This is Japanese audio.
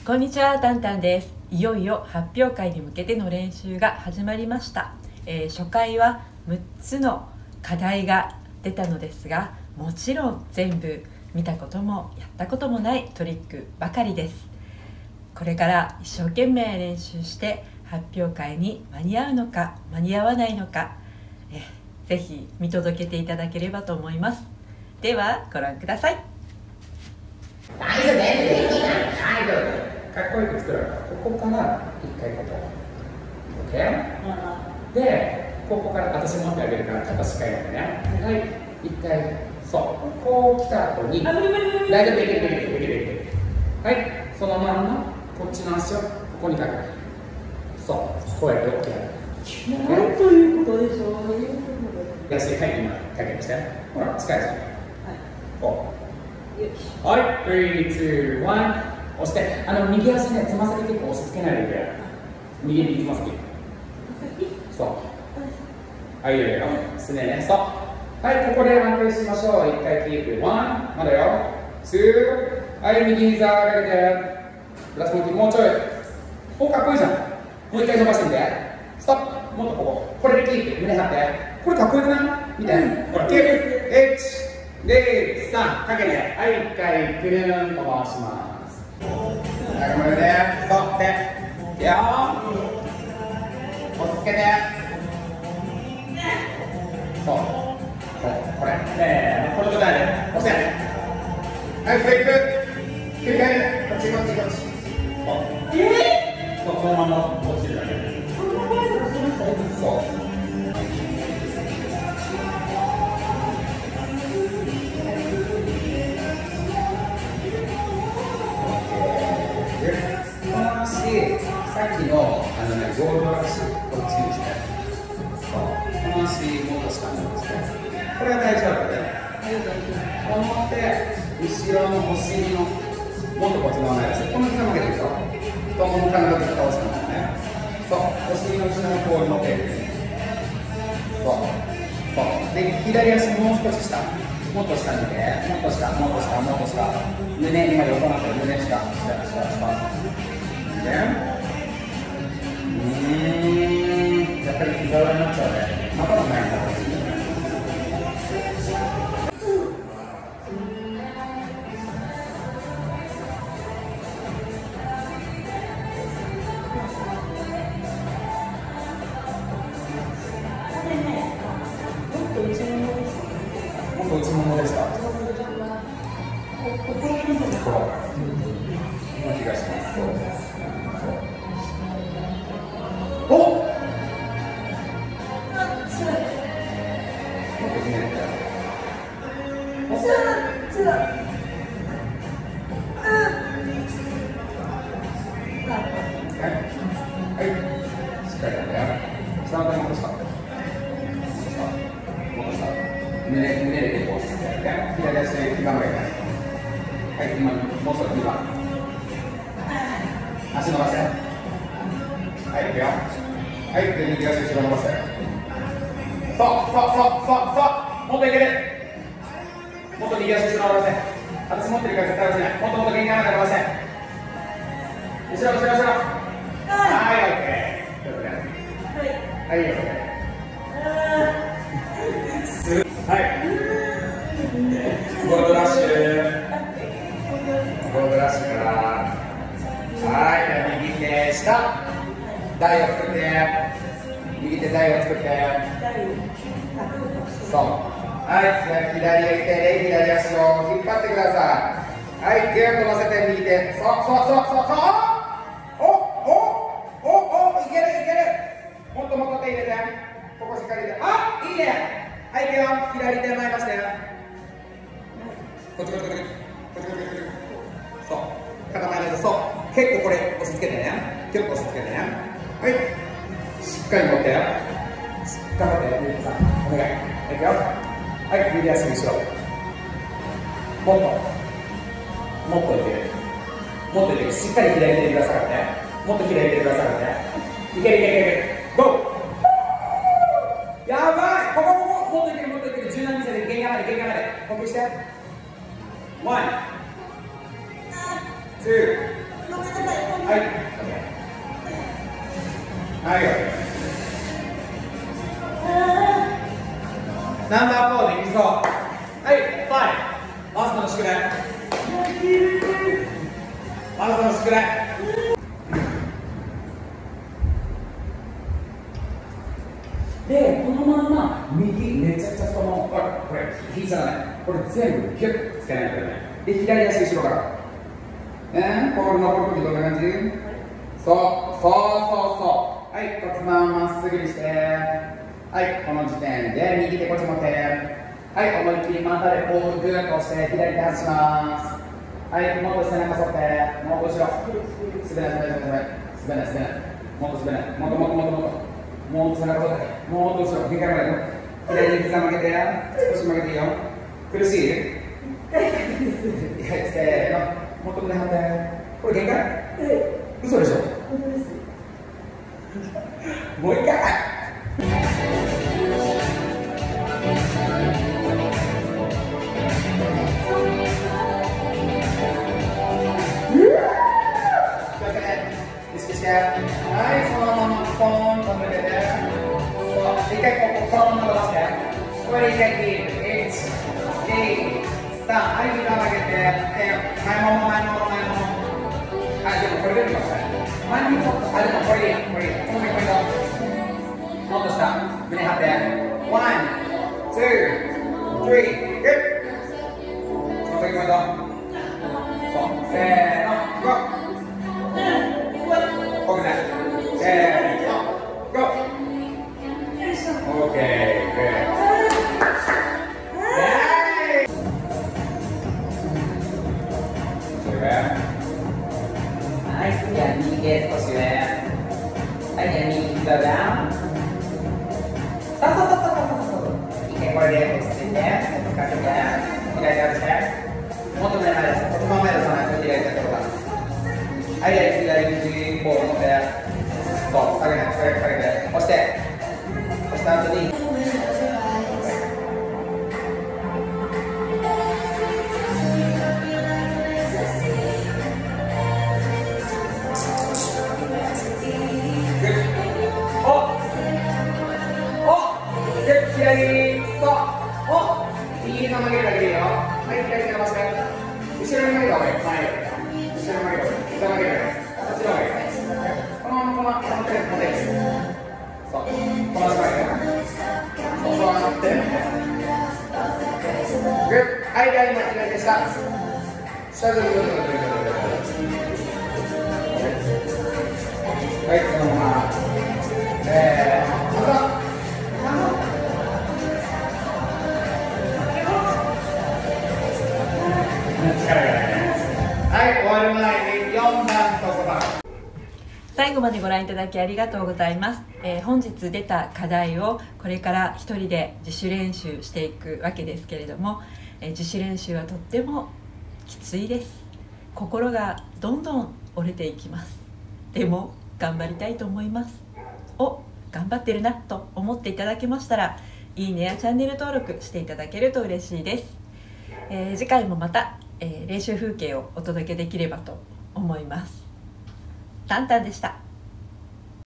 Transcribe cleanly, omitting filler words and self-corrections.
こんにちは、タンタンです。いよいよ発表会に向けての練習が始まりました。初回は6つの課題が出たのですが、もちろん全部見たこともやったこともないトリックばかりです。これから一生懸命練習して発表会に間に合うのか間に合わないのか、ぜひ見届けていただければと思います。ではご覧ください。 大丈夫、できない、大丈夫。かっこよく作ろう。ここから一回ここ。OK？で、ここから私持ってあげるから肩しっかりやってね。はい、一回、そう。こう来た後に、大丈夫、できる。はい、そのまんま、こっちの足をここにかける。そう、こうやって OK やる。 なんということでしょう。 足、はい、今、かけてして。ほら、近いじゃん。こう。はい、3、2、1。押して、右足ね、つま先結構押し付けないでいけ。右つま先。そう。はい、いいよ。すねね。そう。はい、ここで安定しましょう。一回キープ。1、まだよ。2、はい、右膝上げて。プラスもうちょい。お、かっこいいじゃん。もう一回伸ばしてみて。ストップ。もっとここ。これでキープ。胸張って。これかっこよくないみたいな。ほら、キープ。1、2、3。かけて。はい、一回くるんと回します。頑張れね。そう。で。いくよ。押し付けて。そう。これ。せーの。この状態で。押して。はい、フリップ。切り替える。こっち。そう。そう、そのまま落ちるだけ。そう。さっきのゴールドラッシュ、こっちにして、そう、この足もっと下にして、これは大丈夫で、この手、後ろのお尻の、もっとこっちの前です。この膝曲げてるでしょ、太ももからの倒すのね、そう、お尻の後ろのポール持っていく、そう、で、左足もう少し下、もっと下見て、もっと下、胸、今横になってる、胸下。やっぱり膝裏になっちゃうね。まだないんだ。もっと内ももでした。この気がします。お胸で結構押して、左足で膝まで。はい、今、もうちょっと今。足伸ばして。はい、いくよ。はい、で、右足後ろ伸ばして。そう。もっといける。もっと右足後ろ伸ばして。私持ってるから絶対落ちない。もっと限界まで伸ばして。後ろ。はい、オッケー。はい、オッケー。はい。ゴールドラッシュから。はい、右手下。台を作って。右手台を作って。そう。はい、左手で左足を引っ張ってください。はい、ギュッと乗せて右手。そう。いける。もっと手入れて。ここしっかり入れて。あ、いいね。はい、いくよ。左手前出して。こっち。そう。肩前出して。そう。結構これ押し付けてね。はい。しっかり持って。頑張って。ゆうきさん。お願い。いくよ。はい、右足後ろ。もっといける。しっかり左手でくださいね。もっと左手でくださいね。いける。ゴー。やばい。ここ。もっといける。柔軟見せて、限界まで。呼吸して。1、2、 はいはい、ナンバー4できそう。はい、5、ラストの宿題。ラストの宿題。で、このまんま右めちゃくちゃ太もも、これ膝がね、これ全部ギュッとつけないとね。で、左足後ろから。ポール登るときどんな感じ？そう。はい、骨盤まっすぐにして。はい、この時点で右手こっち持って。はい、思いっきり股でポールグーッと押して左手外します。はい、もっと背中反って、もっと後ろ。滑らない。もっと滑らない。もっと背中反って。もっと後ろ。限界まで。左に膝曲げて。少し曲げていいよ。苦しい？せーの。もっと胸張って。これ限界？嘘でしょ？もう一回。はい、そのままポーンと抜けて、一回ここポーンと伸ばして、これで一回キープ、1、2、3、はい、膝曲げて、前もも、あ、でもこれでいいかもしれない。前にちょっと、あ、でもこれでいい、これでいい、このポイント。もっと下、胸張って、1、2、3、グッ。その次ポイント。そう、せーの、ゴー。はい、次は右手少し上。はい、で右膝ダウン。そう。一回これで落ち着いて、かけて、左手外して。もっと前まで、骨盤前出さないと左手とか。はい、左肘ボール持って。そう、下げて、押した後に。左、右の曲げるだけでいいよ。はい、左伸ばして。後ろに曲げた方がいい。前より。後ろに曲げる。膝曲げるだけ。そっちの方がいい。この手で持てる。そう。この足曲げる。そう、上がって。グッ。はい、今左手下。下ぐるぐる。はい、そのまま。はい、終わる前に4番と5番。 最後までご覧いただきありがとうございます。本日出た課題をこれから一人で自主練習していくわけですけれども、自主練習はとってもきついです。心がどんどん折れていきます。でも頑張りたいと思います。頑張ってるなと思っていただけましたら、いいねやチャンネル登録していただけると嬉しいです。次回もまた練習風景をお届けできればと思います。タンタンでした。